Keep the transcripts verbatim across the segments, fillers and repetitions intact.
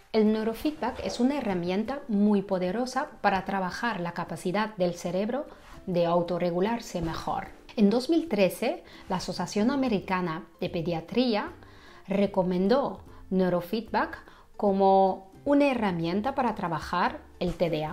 El neurofeedback es una herramienta muy poderosa para trabajar la capacidad del cerebro de autorregularse mejor. En dos mil trece, la Asociación Americana de Pediatría recomendó neurofeedback como una herramienta para trabajar el T D A.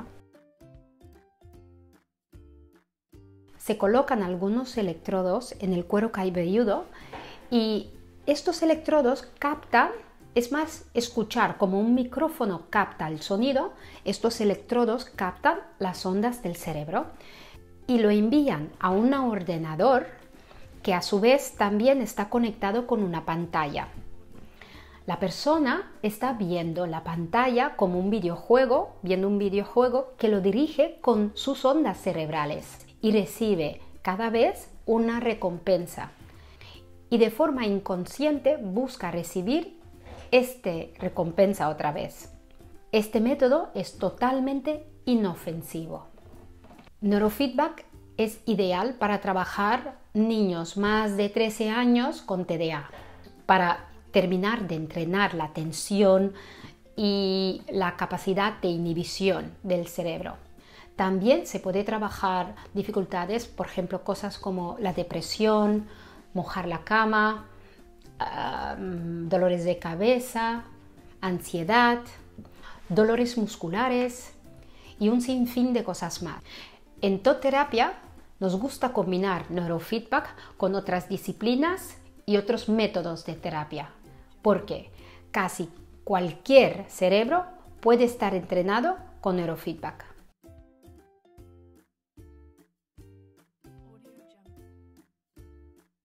Se colocan algunos electrodos en el cuero cabelludo y estos electrodos captan, es más, escuchar como un micrófono capta el sonido, estos electrodos captan las ondas del cerebro y lo envían a un ordenador que a su vez también está conectado con una pantalla. La persona está viendo la pantalla como un videojuego, viendo un videojuego que lo dirige con sus ondas cerebrales y recibe cada vez una recompensa. Y de forma inconsciente busca recibir esta recompensa otra vez. Este método es totalmente inofensivo. Neurofeedback es ideal para trabajar niños más de trece años con T D A, para terminar de entrenar la atención y la capacidad de inhibición del cerebro. También se puede trabajar dificultades, por ejemplo, cosas como la depresión, mojar la cama, um, dolores de cabeza, ansiedad, dolores musculares y un sinfín de cosas más. En Toterapia nos gusta combinar neurofeedback con otras disciplinas y otros métodos de terapia, porque casi cualquier cerebro puede estar entrenado con neurofeedback.